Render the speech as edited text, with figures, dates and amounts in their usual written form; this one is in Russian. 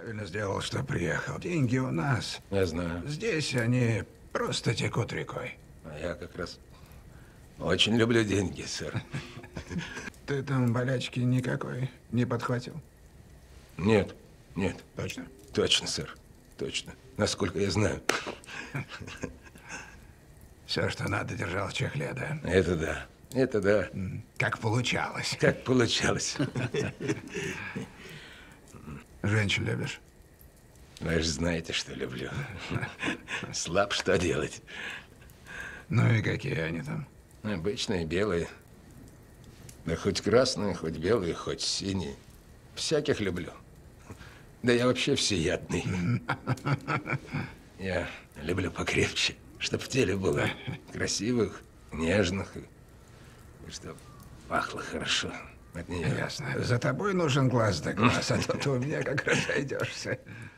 Правильно сделал, что приехал. Деньги у нас. Я знаю. Здесь они просто текут рекой. А я как раз очень люблю деньги, сэр. Ты там болячки никакой не подхватил? Нет, нет. Точно? Точно, сэр. Точно. Насколько я знаю. Все, что надо, держал в чехле, да? Это да. Это да. Как получалось. Как получалось. Женщин любишь? Вы же знаете, что люблю. Слаб, что делать. Ну и какие они там? Обычные белые. Да хоть красные, хоть белые, хоть синие. Всяких люблю. Да я вообще всеядный. Я люблю покрепче, чтоб в теле было красивых, нежных, и чтоб пахло хорошо от нее. Ясно. За тобой нужен глаз да глаз, а то ты у меня как разойдешься.